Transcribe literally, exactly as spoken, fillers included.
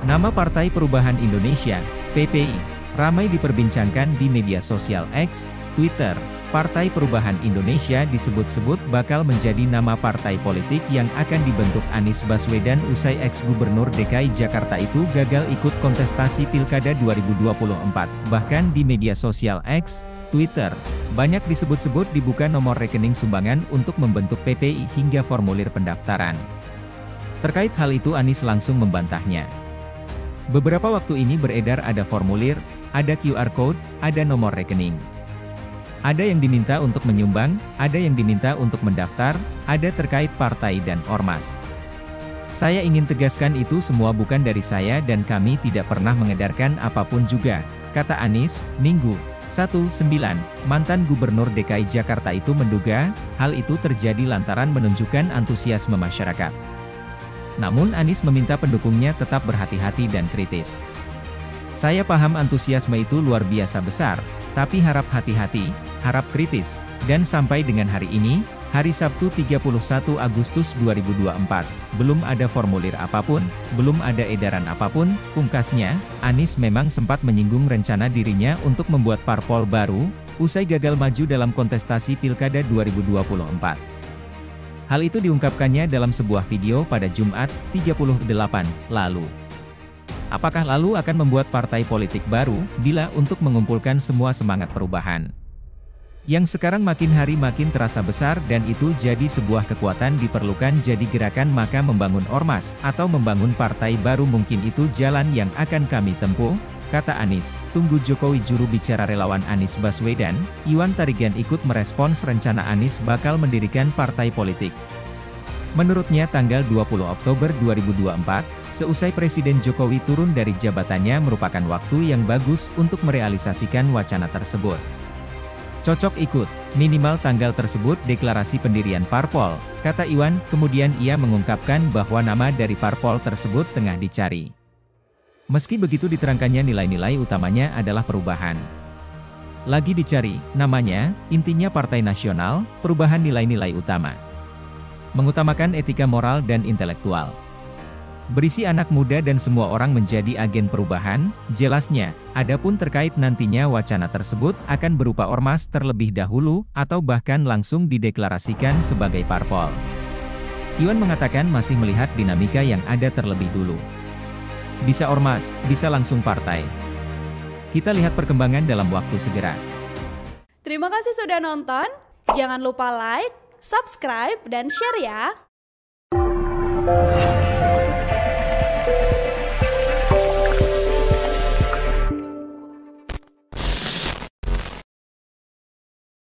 Nama Partai Perubahan Indonesia, P P I, ramai diperbincangkan di media sosial X, Twitter. Partai Perubahan Indonesia disebut-sebut bakal menjadi nama partai politik yang akan dibentuk Anies Baswedan usai ex-gubernur D K I Jakarta itu gagal ikut kontestasi Pilkada dua ribu dua puluh empat. Bahkan di media sosial X, Twitter, banyak disebut-sebut dibuka nomor rekening sumbangan untuk membentuk P P I hingga formulir pendaftaran. Terkait hal itu Anies langsung membantahnya. Beberapa waktu ini beredar ada formulir, ada Q R code, ada nomor rekening. Ada yang diminta untuk menyumbang, ada yang diminta untuk mendaftar, ada terkait partai dan ormas. Saya ingin tegaskan itu semua bukan dari saya dan kami tidak pernah mengedarkan apapun juga, kata Anies, Minggu, satu sembilan. Mantan Gubernur D K I Jakarta itu menduga, hal itu terjadi lantaran menunjukkan antusiasme masyarakat. Namun Anies meminta pendukungnya tetap berhati-hati dan kritis. Saya paham antusiasme itu luar biasa besar, tapi harap hati-hati, harap kritis, dan sampai dengan hari ini, hari Sabtu tiga puluh satu Agustus dua ribu dua puluh empat, belum ada formulir apapun, belum ada edaran apapun, pungkasnya. Anies memang sempat menyinggung rencana dirinya untuk membuat parpol baru, usai gagal maju dalam kontestasi Pilkada dua ribu dua puluh empat. Hal itu diungkapkannya dalam sebuah video pada Jumat, tiga puluh delapan, lalu. Apakah lalu akan membuat partai politik baru, bila untuk mengumpulkan semua semangat perubahan? Yang sekarang makin hari makin terasa besar dan itu jadi sebuah kekuatan diperlukan jadi gerakan maka membangun ormas, atau membangun partai baru mungkin itu jalan yang akan kami tempuh, kata Anies. Tunggu Jokowi. Juru bicara relawan Anies Baswedan, Iwan Tarigan ikut merespons rencana Anies bakal mendirikan partai politik. Menurutnya tanggal dua puluh Oktober dua ribu dua puluh empat, seusai Presiden Jokowi turun dari jabatannya merupakan waktu yang bagus untuk merealisasikan wacana tersebut. Cocok ikut, minimal tanggal tersebut deklarasi pendirian parpol, kata Iwan, kemudian ia mengungkapkan bahwa nama dari parpol tersebut tengah dicari. Meski begitu diterangkannya nilai-nilai utamanya adalah perubahan. Lagi dicari, namanya, intinya Partai Nasional, perubahan nilai-nilai utama. Mengutamakan etika moral dan intelektual. Berisi anak muda dan semua orang menjadi agen perubahan, jelasnya. Adapun terkait nantinya wacana tersebut akan berupa ormas terlebih dahulu, atau bahkan langsung dideklarasikan sebagai parpol. Iwan mengatakan masih melihat dinamika yang ada terlebih dulu. Bisa ormas, bisa langsung partai. Kita lihat perkembangan dalam waktu segera. Terima kasih sudah nonton, jangan lupa like, subscribe, dan share ya!